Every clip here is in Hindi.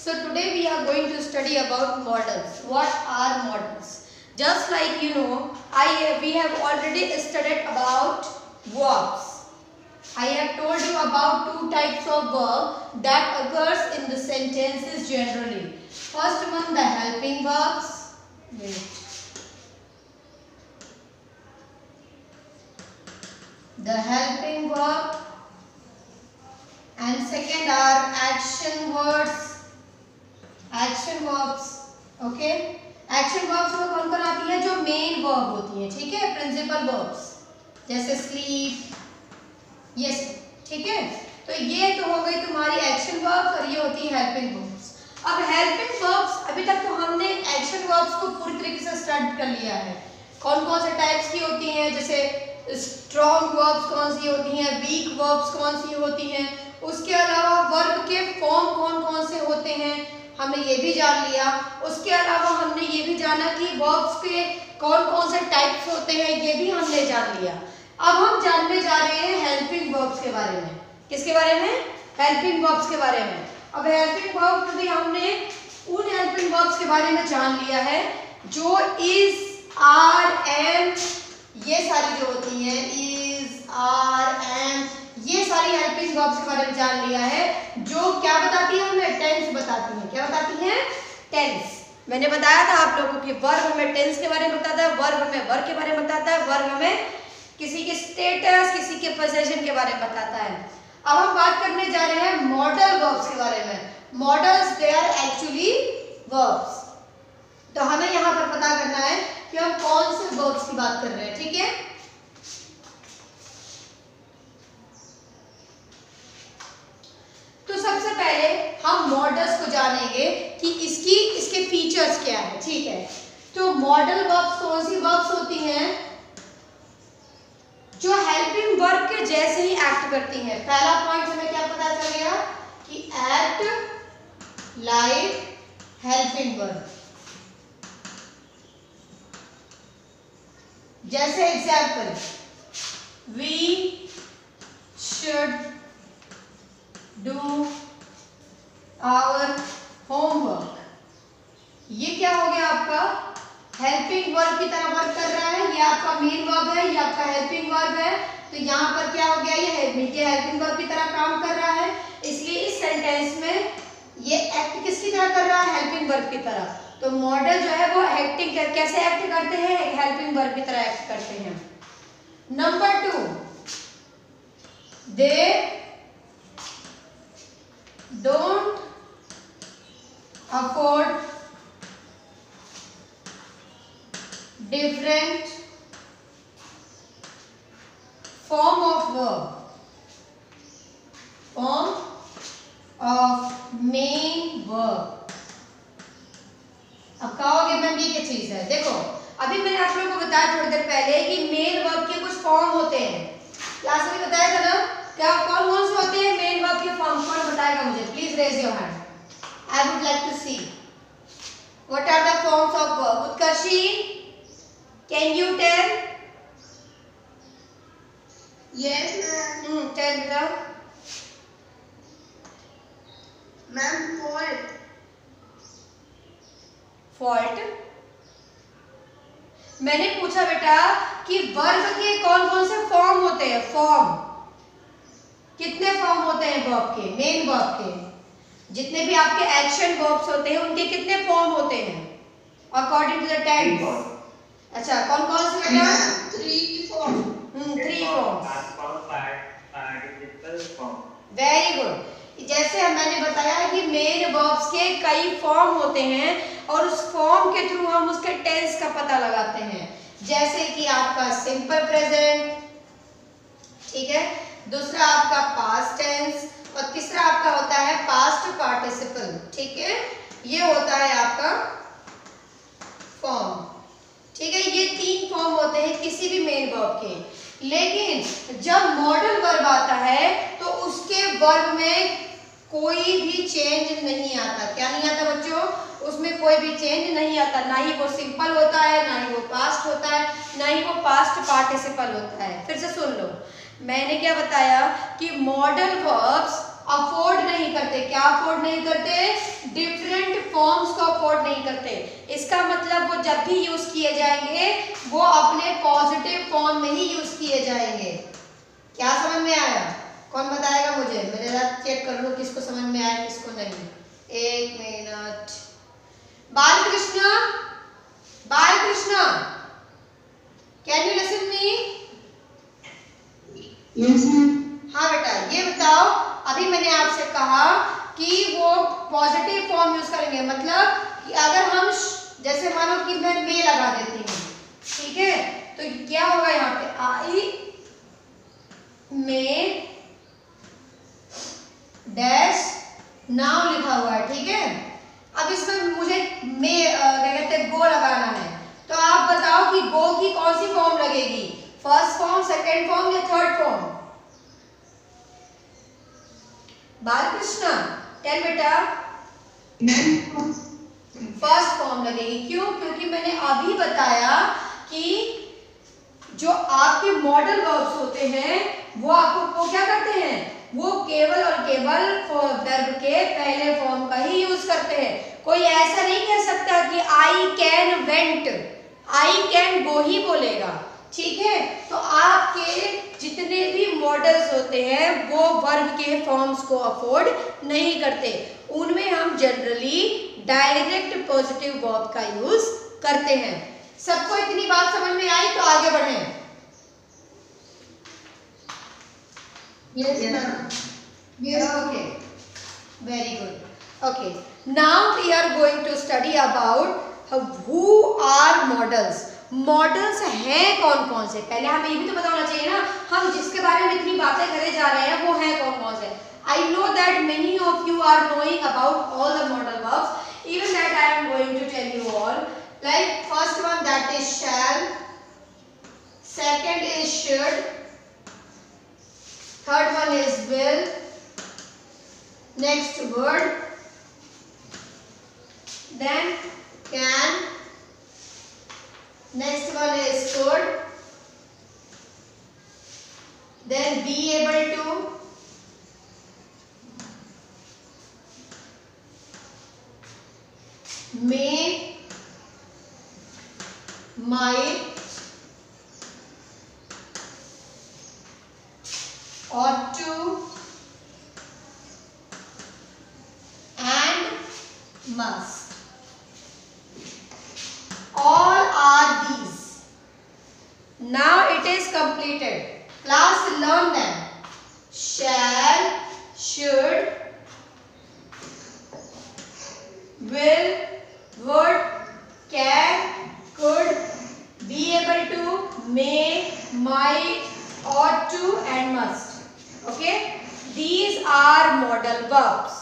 So today we are going to study about models. What are models? Just like you know, we have already studied about verbs. I have told you about two types of verb that occurs in the sentences generally. First one, the helping verbs. The helping verb. And second are action words. Action verbs. Okay, action verbs में कौन कौन आती है? जो मेन वर्ब होती है, ठीक है, प्रिंसिपल वर्ब्स जैसे स्लीप, यस, ठीक है। तो ये तो हो गई तुम्हारी एक्शन वर्ब्स और ये होती है हेल्पिंग वर्ब्स। अब हेल्पिंग वर्ब्स, अभी तक तो हमने एक्शन वर्ब्स को पूरी तरीके से स्टडी कर लिया है। कौन कौन से टाइप्स की होती हैं, जैसे स्ट्रॉन्ग वर्ब्स कौन सी होती हैं, वीक वर्ब्स कौन सी होती हैं, उसके अलावा वर्ब के फॉर्म कौन कौन से होते हैं, हमने ये भी जान लिया। उसके अलावा हमने ये भी जाना कि वर्ब्स के कौन कौन से टाइप्स होते हैं, ये भी हमने जान लिया। अब हम जानने जा रहे हैं हेल्पिंग वर्ब्स के बारे में। किसके बारे में? हेल्पिंग वर्ब्स के बारे में। अब हेल्पिंग वर्ब्स भी हमने उन हेल्पिंग वर्ब्स के बारे में जान लिया है जो इज, आर, एम, ये सारी जो होती हैं, इज, आर, एम, ये सारी हेल्पिंग वर्ब्स के बारे में जान लिया है, जो क्या बताती है हमें? टेंस बताती है। क्या बताती है? टेंस। मैंने बताया था आप लोगों की वर्ब हमें टेंस के बारे में बताता है, वर्ब हमें वर्ब के बारे में बताता है, वर्ब हमें किसी के स्टेटस, किसी के पोजीशन के बारे में बताता है। अब हम बात करने जा रहे हैं मॉडल वर्ब्स के बारे में। Modals they are actually verbs. तो हमें यहाँ पर पता करना है कि हम कौन से वर्ब्स की बात कर रहे हैं, ठीक है। तो सबसे पहले हम मॉडल्स को जानेंगे कि इसके फीचर्स क्या है, ठीक है। तो मॉडल वर्ब्स कौन सी वर्ब्स होती हैं? जो हेल्पिंग वर्ब के जैसे ही एक्ट करती हैं। पहला पॉइंट हमें क्या पता चल गया कि एक्ट लाइक हेल्पिंग वर्ब। जैसे example, we should do our homework. ये क्या हो गया? आपका हेल्पिंग वर्ब की तरह वर्क कर रहा है। ये आपका मेन वर्ब है, ये आपका हेल्पिंग वर्ब है। तो यहाँ पर क्या हो गया? ये हेल्पिंग वर्ब की तरह काम कर रहा है, इसलिए इस सेंटेंस में ये एक्ट किसकी तरह कर रहा है? हेल्पिंग वर्ब की तरह। तो मॉडल जो है वो एक्टिंग कैसे एक्ट करते हैं? एक हेल्पिंग वर्ब की तरह एक्ट करते हैं। Number 2, they don't afford different form of verb, form of main verb। अब कहोगे मैम ये क्या चीज है? देखो, अभी मैंने आप लोगों को बताया थोड़ी देर पहले कि मेन वर्ब के कुछ फॉर्म होते हैं। क्लास में बताया था ना, क्या कौन कौन से होते हैं मेन वर्ब के फॉर्म? कौन बताएगा मुझे? Please raise your hand, I would like to see what are the forms of verb. Utkarshi, can you tell? Yes ma'am. Tell बेटा। Ma'am fault. फॉल्ट? मैंने पूछा बेटा कि वर्ब के कौन कौन से फॉर्म होते हैं। फॉर्म कितने फॉर्म होते हैं वर्ब के? मेन वर्ब के जितने भी आपके एक्शन वर्ब्स होते हैं उनके कितने फॉर्म होते हैं अकॉर्डिंग टू द टेंस? अच्छा, कौन कौन से बेटा? 3 फॉर्म। 3 फॉर्म। Very good. जैसे मैंने बताया कि मेन वर्ब्स के कई फॉर्म होते हैं और उस फॉर्म के थ्रू हम उसके टेंस का पता लगाते हैं। जैसे कि आपका सिंपल प्रेजेंट, ठीक है, दूसरा आपका पास्ट टेंस और तीसरा आपका होता है पास्ट पार्टिसिपल, ठीक है। ये होता है आपका फॉर्म, ठीक है। ये 3 फॉर्म होते हैं किसी भी मेन वर्ब के। लेकिन जब मॉडल वर्ब आता है तो उसके वर्ब में कोई भी चेंज नहीं आता। क्या नहीं आता बच्चों? उसमें कोई भी चेंज नहीं आता। ना ही वो सिंपल होता है, ना ही वो पास्ट होता है, ना ही वो पास्ट पार्टिसिपल होता है। फिर से सुन लो, मैंने क्या बताया कि मॉडल वर्ब्स अफोर्ड नहीं करते। क्या अफोर्ड नहीं करते? अफोर्ड नहीं करते। इसका मतलब वो जब भी यूज किए जाएंगे वो अपने पॉजिटिव फॉर्म में ही यूज किए जाएंगे। क्या समझ में आया? कौन बताएगा मुझे? मैं जरा चेक कर लूं किसको समझ में आया किसको नहीं। एक minute. Balkrishna, Balkrishna, can you listen me? Yes ma'am. हाँ बेटा, ये बताओ, अभी मैंने आपसे कहा कि वो पॉजिटिव फॉर्म यूज करेंगे, मतलब कि अगर हम जैसे मानो कि मैं मे लगा देती हूँ, ठीक है, तो क्या होगा यहाँ पे? आई मे डैश नाउ लिखा हुआ है, ठीक है। अब इसमें मुझे मे क्या कहते हैं गो लगाना है, तो आप बताओ कि गो की कौन सी फॉर्म लगेगी? फर्स्ट फॉर्म, सेकेंड फॉर्म या थर्ड फॉर्म? बालकृष्ण टेल बेटा। मैम फर्स्ट फॉर्म लगेगी। क्यों? क्योंकि मैंने अभी बताया कि जो आपके मॉडल वर्ब्स होते हैं वो आपको क्या करते हैं? वो केवल और केवल वर्ब के पहले फॉर्म का ही यूज करते हैं। कोई ऐसा नहीं कह सकता कि I can went, I can go ही बोलेगा, ठीक है। तो आपके जितने भी मॉडल्स होते हैं वो वर्ब के फॉर्म्स को अफोर्ड नहीं करते, उनमें हम जनरली डायरेक्ट पॉजिटिव वर्ब का यूज करते हैं। सबको इतनी बात समझ में आई? तो आगे बढ़ें। Yes ma'am. Okay, very good. Okay, now we are going to study about who are models. Modals हैं कौन कौन से? पहले हमें ये भी तो बताना चाहिए ना, हम जिसके बारे में इतनी बातें करे जा रहे हैं वो हैं कौन कौन से। I know that many of you are knowing about all the modal verbs. Even that I am going to tell you all. Like first one, that is shall. Second is should. Third one is will. Next word. Then can. Next one is could. Then be able to. May, might, ought to, and must. All are these. Now it is completed. Class, learn them. Shall, should, will, would, can, could, be able to, may, might, ought to, and must. Okay? These are modal verbs.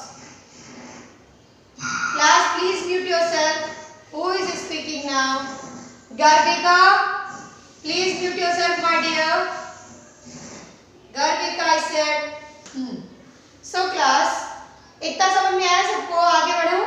Class, please mute yourself. Who is speaking now? Garvika, please mute yourself, my dear. Garvika, I said. So class, इतना समझ में आया सबको? आगे बढ़ो.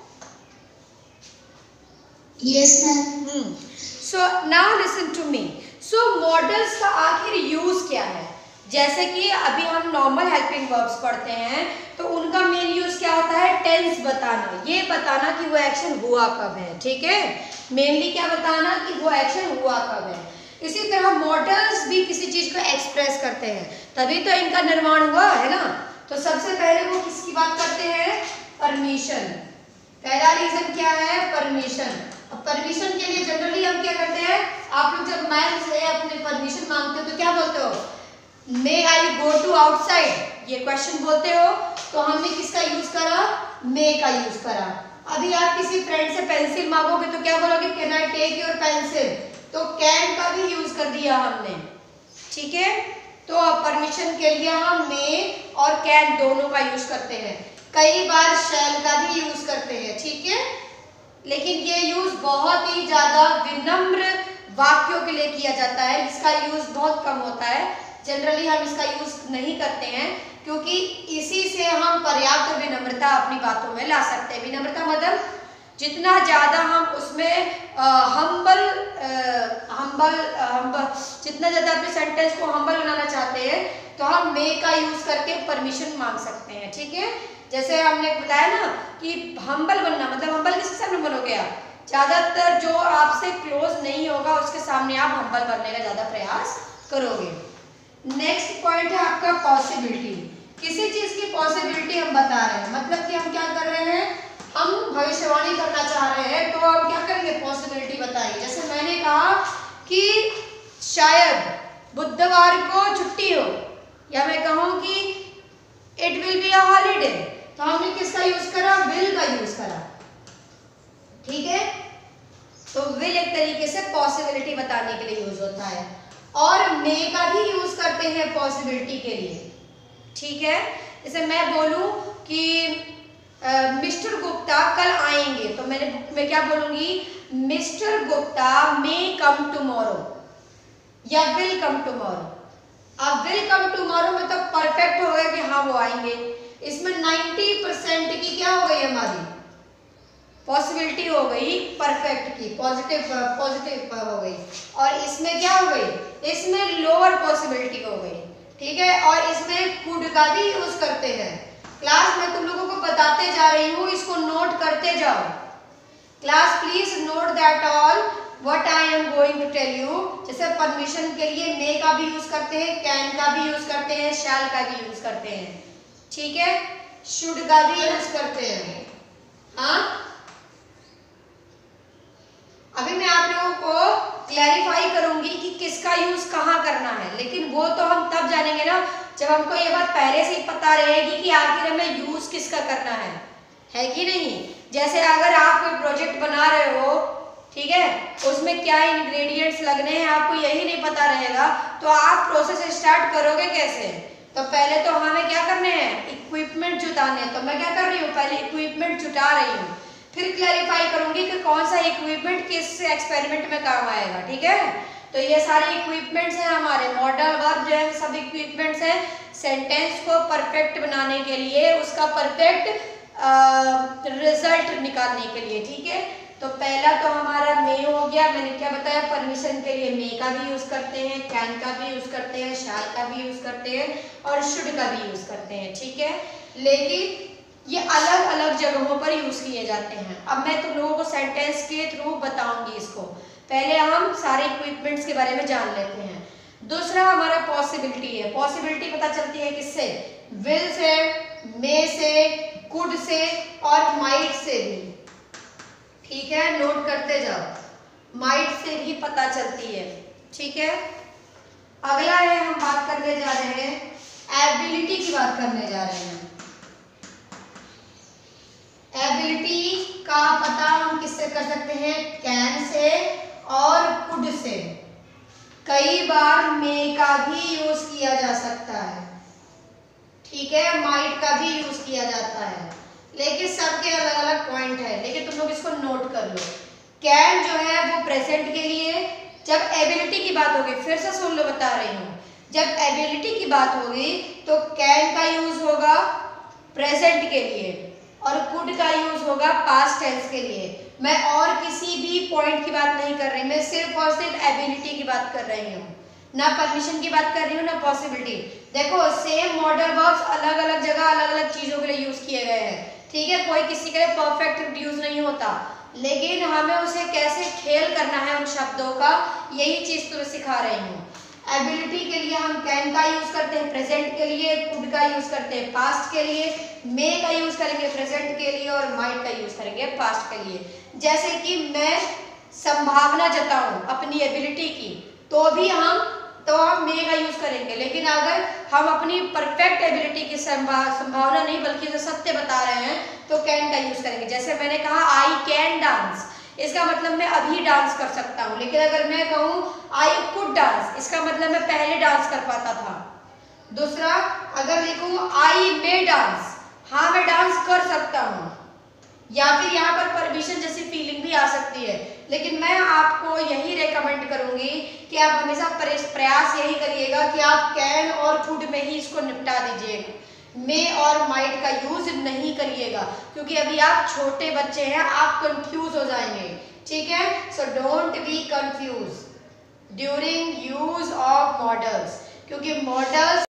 Yes ma'am. So now listen to me. So models का आखिर यूज क्या है? जैसे कि अभी हम नॉर्मल हेल्पिंग वर्ब्स पढ़ते हैं तो उनका मेन यूज क्या होता है? टेंस बताना, ये बताना कि वो एक्शन हुआ कब है, ठीक है। मेनली क्या बताना कि वो एक्शन हुआ कब है। इसी तरह मॉडल्स भी किसी चीज को एक्सप्रेस करते हैं, तभी तो इनका निर्माण हुआ है ना। तो सबसे पहले वो किसकी बात करते हैं? परमिशन। पहला रीजन क्या है? परमिशन। अब परमिशन के लिए जनरली हम क्या करते हैं? आप लोग जब मैम से अपने परमिशन मांगते हो तो क्या बोलते हो? May I go to outside, ये क्वेश्चन बोलते हो, तो हमने किसका यूज करा? मे का यूज करा। अभी आप किसी फ्रेंड से पेंसिल मांगोगे तो क्या बोलोगे? Can I take your pencil, तो कैन का भी यूज कर दिया हमने, ठीक है। तो परमिशन के लिए हम मे और कैन दोनों का यूज करते हैं, कई बार शैल का भी यूज करते हैं, ठीक है। लेकिन ये यूज बहुत ही ज्यादा विनम्र वाक्यों के लिए किया जाता है, इसका यूज बहुत कम होता है। जनरली हम इसका यूज नहीं करते हैं क्योंकि इसी से हम पर्याप्त विनम्रता अपनी बातों में ला सकते हैं। विनम्रता मतलब जितना ज़्यादा हम उसमें हम्बल जितना ज़्यादा अपने सेंटेंस को हम्बल बनाना चाहते हैं तो हम मे का यूज करके परमिशन मांग सकते हैं, ठीक है। जैसे हमने बताया ना कि हम्बल बनना, मतलब हम्बल किसके सामने बनोगे आप, ज्यादातर जो आपसे क्लोज नहीं होगा उसके सामने आप हम्बल बनने का ज्यादा प्रयास करोगे। नेक्स्ट पॉइंट है आपका पॉसिबिलिटी। किसी चीज की पॉसिबिलिटी हम बता रहे हैं, मतलब कि हम क्या कर रहे हैं, हम भविष्यवाणी करना चाह रहे हैं, तो हम क्या करेंगे, पॉसिबिलिटी बताएंगे। जैसे मैंने कहा कि शायद बुधवार को छुट्टी हो, या मैं कहूँ कि it will be a holiday, तो हमने किसका यूज करा, विल का यूज करा, ठीक है। तो विल एक तरीके से पॉसिबिलिटी बताने के लिए यूज होता है, और मे का भी यूज करते हैं पॉसिबिलिटी के लिए, ठीक है। जैसे मैं बोलूं कि मिस्टर गुप्ता कल आएंगे, तो मैं क्या बोलूंगी, mister Gupta may come tomorrow या विल कम टुमारो। अब विल कम टुमारो में तो परफेक्ट हो गया कि हाँ वो आएंगे, इसमें 90% की क्या हो गई हमारी पॉसिबिलिटी हो गई परफेक्ट की, पॉजिटिव हो गई, और इसमें क्या हो गई, इसमें लोअर पॉसिबिलिटी हो गई, ठीक है। और इसमें कुड का भी यूज करते हैं। क्लास में तुम लोगों को बताते जा रही हूँ, इसको नोट करते जाओ। Class please note that all what I am going to tell you. जैसे परमिशन के लिए मे का भी यूज करते हैं, कैन का भी यूज करते हैं, शैल का भी यूज करते हैं, ठीक है, शुड का भी यूज करते हैं। हाँ, अभी मैं आप लोगों को क्लैरिफाई करूंगी कि किसका यूज कहाँ करना है, लेकिन वो तो हम तब जानेंगे ना जब हमको ये बात पहले से ही पता रहेगी कि आखिर हमें यूज किसका करना है कि नहीं। जैसे अगर आप कोई प्रोजेक्ट बना रहे हो, ठीक है, उसमें क्या इंग्रेडिएंट्स लगने हैं आपको यही नहीं पता रहेगा, तो आप प्रोसेस स्टार्ट करोगे कैसे। तो पहले तो हमें क्या करने हैं, इक्विपमेंट जुटाने हैं। तो मैं क्या कर रही हूँ, पहले इक्विपमेंट जुटा रही हूँ, फिर क्लैरिफाई करूंगी कि कौन सा इक्विपमेंट किस एक्सपेरिमेंट में काम आएगा, ठीक है। तो ये सारे इक्विपमेंट्स हैं हमारे, मॉडल वर्ब जो है सब इक्विपमेंट्स हैं सेंटेंस को परफेक्ट बनाने के लिए, उसका परफेक्ट रिजल्ट निकालने के लिए, ठीक है। तो पहला तो हमारा मे हो गया, मैंने क्या बताया, परमिशन के लिए मे का भी यूज करते हैं, कैन का भी यूज करते हैं, शैल का भी यूज करते हैं, और शुड का भी यूज करते हैं, ठीक है। लेकिन ये अलग अलग जगहों पर यूज किए जाते हैं। अब मैं तुम लोगों को सेंटेंस के थ्रू बताऊंगी इसको, पहले हम सारे इक्विपमेंट्स के बारे में जान लेते हैं। दूसरा हमारा पॉसिबिलिटी है। पॉसिबिलिटी पता चलती है किससे, विल से, मे से, कुड से और माइट से भी, ठीक है, नोट करते जाओ। माइट से भी पता चलती है, ठीक है। अगला है, हम बात करने जा रहे हैं एबिलिटी की, बात करने जा रहे हैं। एबिलिटी का पता हम किससे कर सकते हैं, कैन से और कुड से। कई बार मे का भी यूज किया जा सकता है, ठीक है, माइट का भी यूज किया जाता है, लेकिन सबके अलग अलग पॉइंट है, लेकिन तुम लोग इसको नोट कर लो। कैन जो है वो प्रेजेंट के लिए, जब एबिलिटी की बात होगी, फिर से सुन लो बता रही हूँ, जब एबिलिटी की बात होगी तो कैन का यूज होगा प्रेजेंट के लिए और कुड का यूज होगा पास्ट टेंस के लिए। मैं और किसी भी पॉइंट की बात नहीं कर रही, मैं सिर्फ और सिर्फ एबिलिटी की बात कर रही हूँ, ना परमिशन की बात कर रही हूँ ना पॉसिबिलिटी। देखो सेम मॉडल वर्ब्स अलग अलग जगह अलग अलग चीजों के लिए यूज किए गए हैं, ठीक है, कोई किसी के लिए परफेक्ट यूज नहीं होता, लेकिन हमें उसे कैसे खेल करना है उन शब्दों का, यही चीज तुम्हें सिखा रही हूँ। एबिलिटी के लिए हम कैन का यूज करते हैं प्रेजेंट के लिए, कुड का यूज करते हैं पास्ट के लिए, मे का यूज करेंगे प्रेजेंट के लिए और माइट का यूज करेंगे पास्ट के लिए। जैसे कि मैं संभावना जताऊं अपनी एबिलिटी की, तो भी हम मे का यूज करेंगे, लेकिन अगर हम अपनी परफेक्ट एबिलिटी की संभावना नहीं बल्कि जो सत्य बता रहे हैं तो कैन का यूज करेंगे। जैसे मैंने कहा आई कैन डांस, इसका मतलब मैं अभी डांस कर सकता हूँ, लेकिन अगर मैं कहूँ आई कुड डांस, इसका मतलब मैं पहले डांस कर पाता था। दूसरा, अगर लिखूँ आई मे डांस, हाँ मैं डांस कर सकता हूँ, या फिर यहाँ पर परमिशन जैसी फीलिंग भी आ सकती है, लेकिन मैं आपको यही रेकमेंड करूंगी कि आप हमेशा प्रयास यही करिएगा कि आप कैन और कुड में ही इसको निपटा दीजिएगा, मे और माइट का यूज नहीं करिएगा, क्योंकि अभी आप छोटे बच्चे हैं, आप कंफ्यूज हो जाएंगे, ठीक है। So don't be confuse during use of modals, क्योंकि मॉडल्स